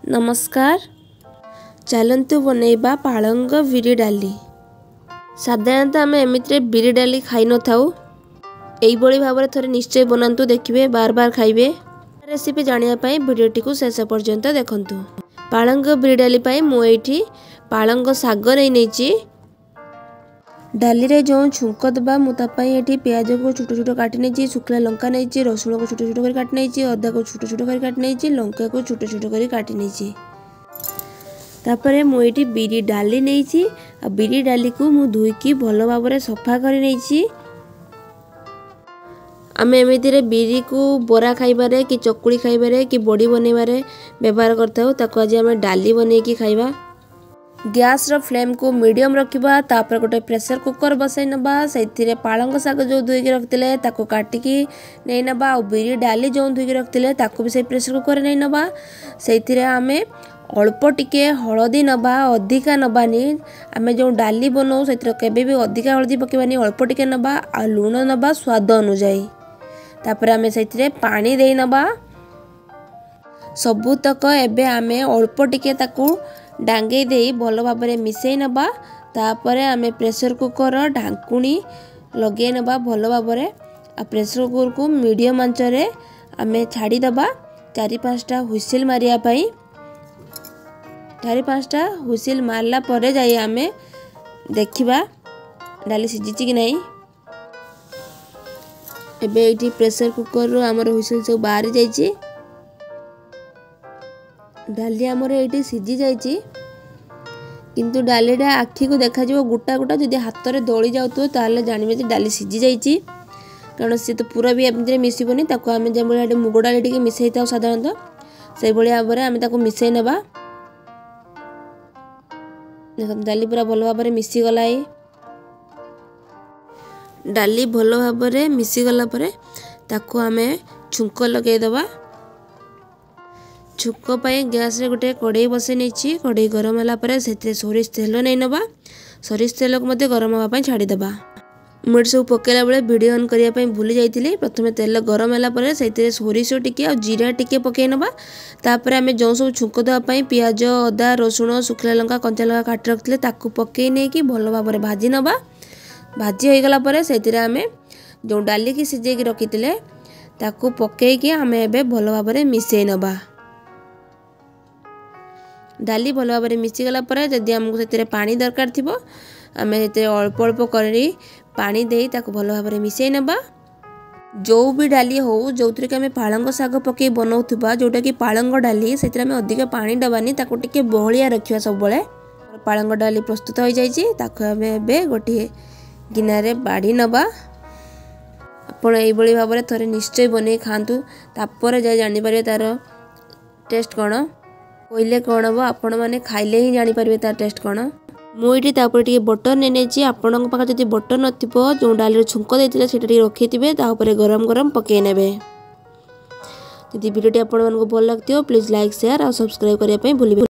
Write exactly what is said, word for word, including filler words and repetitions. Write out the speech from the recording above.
नमस्कार। चलतु बनैबा पालंग बिरी डाली। साधारणतः आम एमती बिरी डाली खाई न था। यही भाव में थे निश्चय बनातु, देखिए बार बार खाइबे। रेसिपी जानापी भिडियोटी को शेष पर्यंत देखु। पालंग बिरी डाली मुझे पालंग शाग नहीं डाली रे जो छुंक दबा मुझे प्याज को छोट छोट काटी नहीं, शुखला लंका नहीं, रसुण को छोट छोट कर काटी नहीं, अदा को छोट छोट कर काटी नहीं, लंका को छोट छोट कर काटी नहीं। तापर मुझे बिरी डाली नहीं, बिरी डाली को मु धोईकी भल भाव में सफा कर नहीं। आम एमती बिरी को बरा खाइबारे कि चकुड़ी खाइबारे कि बड़ी बनइबारे व्यवहार करता। आज आम डाली बनईकी खाइबा। गैस रो फ्लेम को मीडियम रखिबा। तापर गोटे प्रेशर कुकर बसाई नबा। से पालंग शाग जो धोईकी रखते ताको काटिकी नहीं नबा। और बिरी डाली जो धोईकी रखते ताको भी से प्रेशर कुकर नहीं नबा। से आम अल्प टिके हलदी नबा, अधिका नबानी। आम जो डाली बनाऊ से केबे भी अधिका हलदी पकेबानी, अल्प टिके नबा। आ लुण नबा स्वाद अनुजाई। तापर आम से पानी दे नबा। सबुतक एबे आम अल्प टिके ताकू डांगे दे भल भाव में मिसई नबा। तापर आम प्रेशर कुकर ढांकुणी लगे नबा भल भाव में। आ प्रेशर कुकर को मीडियम आंच रे आम छाड़ी दबा। चारि पाँचटा हुइसिल मारिया पाई। चारि पाँचटा हुइसिल मारला परे जाई आम देखिबा डाली सिझिची कि नहीं। एबे एठी प्रेशर कुकर रो हमर हुइसिल सब बाहर जाईची। डाली आमर ये सीझी जाइए, किंतु डालीटा आखि को देखा गोटा गोटा जदि हाथ में दली जाऊ ताले जानवे डाली सीझी जाइए। कारण सी तो पूरा भी एमती मिसबनी। आम जो मुग डाली टी मिसई था साधारणतः से भाव में आम मिसई नबा। डाली पूरा भल भाव में मिसीगला। डाली भल भाव में मिसीगला ताको आम छुंक लगेदबा। छुक पाई गैस रे गोटे कड़े बसई नहीं। कड़े गरम होला से सोरिष तेल नहीं नबा। सोरिष तेल को मते गरम होगा छाड़ीदबा। मुझे सब पकेला बेले वीडियो ऑन करने भूली जाइए। प्रथम तेल गरम होला से सोरिष टिके और जीरा टिके पकई नबा। तापर आम जो सब छुंक देवाई पियाज, अदा, रसुण, शुखला लंका, कंचा लंका काटी रखते ताकू पकई नहीं कि भल भाव में भाजी नबा। भाजी हो गला से आम जो डाली की सिझे रखी ताकू पकईकी आम एबे भल भाव में मिसई नबा। डाली भल भाव में मिसीगला जदि आमको से पानी दरकार थी आम से अल्प अल्प कर पानी दे ताको भल भाव में मिसई नबा। जो भी डाली हो जो थी आम पालंग शाग पकई बनाऊा जोटा कि पालंग डाली से अधिक पानी दबानी ताको टिके बहलिया रखा सब। पालंग डाली प्रस्तुत हो जाए। गोटे गिनारे बाड़ी नबा। आपण यही भाव में थे निश्चय बन खातु। तापर जाए जापर तार टेस्ट कौन कहले कौन हम आपण मैंने खाइले ही जानीपर तार टेस्ट कौन। मुझे टे बटर नहीं आपण पाखे जब बटर नथिबो जो डाली छुंक देते से रखी थे गरम गरम पकई ने। यदि वीडियो आपण भल लगती प्लीज लाइक शेयर और सब्सक्राइब करने भूलिए।